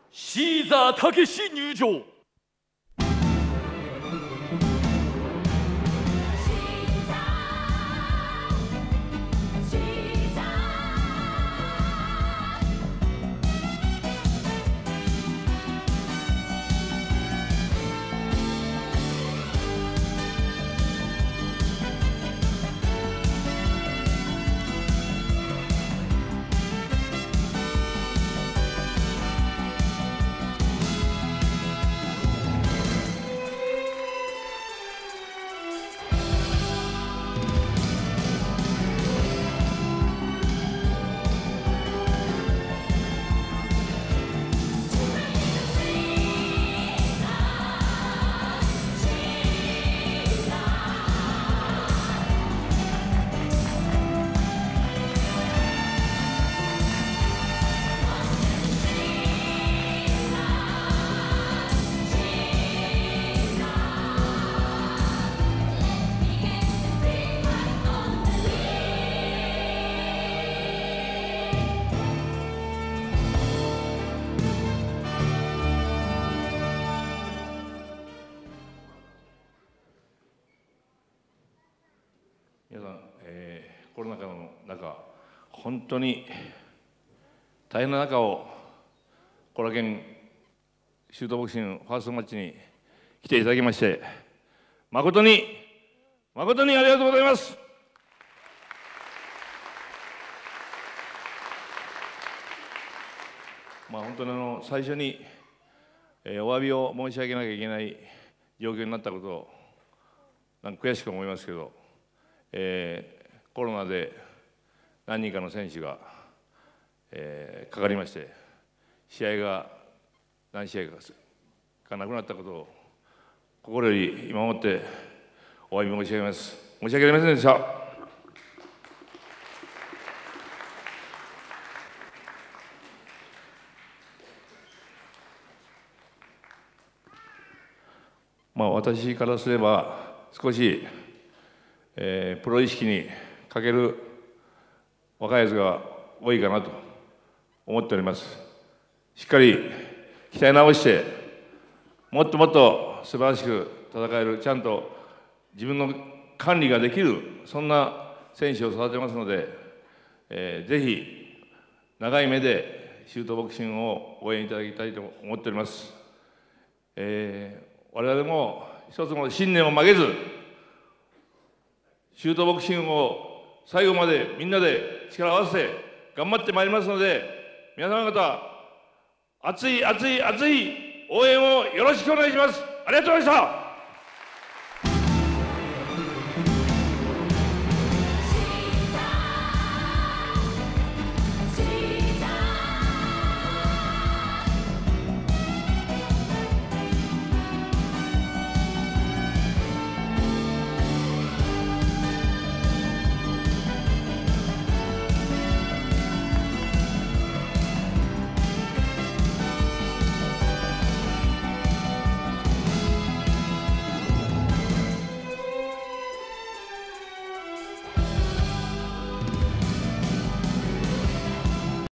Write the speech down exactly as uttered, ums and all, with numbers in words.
シーザーたけし入場。 皆さん、えー、コロナ禍の中、本当に大変な中を後楽園シュートボクシングファーストマッチに来ていただきまして、誠に誠にありがとうございます。まあ本当にあの最初に、えー、お詫びを申し上げなきゃいけない状況になったことをなんか悔しく思いますけど、えー、コロナで何人かの選手が、えー、かかりまして、試合が何試合かがなくなったことを心より今もってお詫び申し上げます。申し訳ありませんでした。まあ私からすれば少し、えー、プロ意識に欠ける若いやつが多いかなと思っております。しっかり鍛え直して、もっともっと素晴らしく戦える、ちゃんと自分の管理ができる、そんな選手を育てますので、えー、ぜひ長い目でシュートボクシングを応援いただきたいと思っております。えー、我々も一つの信念を曲げず、シュートボクシングを最後までみんなで力を合わせて頑張ってまいりますので、皆様方、熱い熱い熱い応援をよろしくお願いします。ありがとうございました。